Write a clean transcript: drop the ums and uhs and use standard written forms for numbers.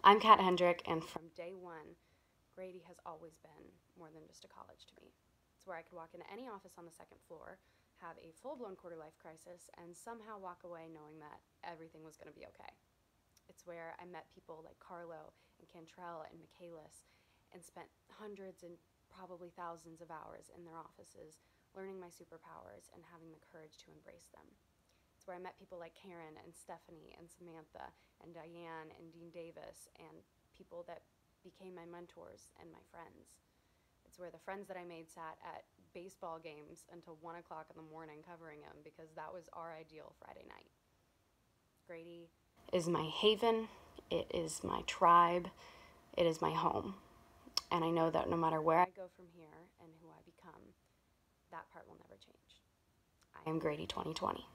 I'm Kat Hendrick, and from day one, Grady has always been more than just a college to me. It's where I could walk into any office on the second floor, have a full-blown quarter-life crisis, and somehow walk away knowing that everything was going to be okay. It's where I met people like Carlo and Cantrell and Michaelis and spent hundreds and probably thousands of hours in their offices learning my superpowers and having the courage to embrace them. It's where I met people like Karen and Stephanie and Samantha and Diane and Dean Davis and people that became my mentors and my friends. It's where the friends that I made sat at baseball games until 1 o'clock in the morning covering them because that was our ideal Friday night. Grady is my haven, it is my tribe, it is my home. And I know that no matter where I go from here and who I become, that part will never change. I am Grady 2020.